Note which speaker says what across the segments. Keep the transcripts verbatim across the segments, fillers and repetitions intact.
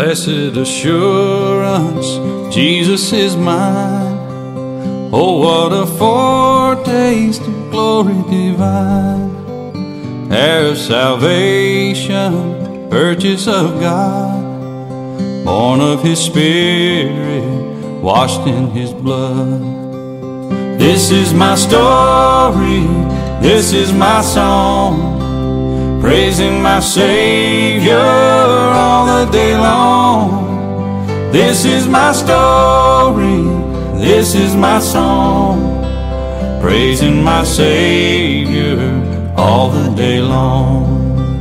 Speaker 1: Blessed assurance, Jesus is mine. Oh, what a foretaste of glory divine, heir of salvation, purchase of God, born of His Spirit, washed in His blood. This is my story, this is my song, praising my Savior all the day long. This is my story, this is my song, praising my Savior all the day long.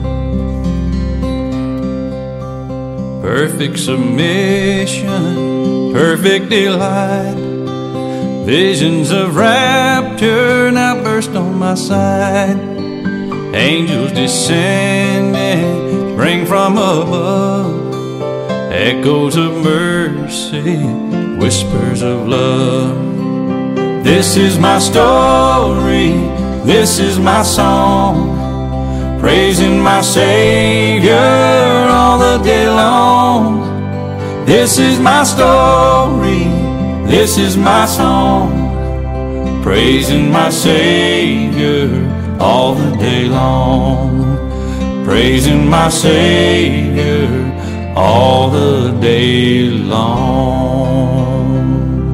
Speaker 1: Perfect submission, perfect delight, visions of rapture now burst on my sight. Angels descending, spring from above, echoes of mercy, whispers of love. This is my story, this is my song, praising my Savior all the day long. This is my story, this is my song, praising my Savior all the day long. Praising my Savior all the day long.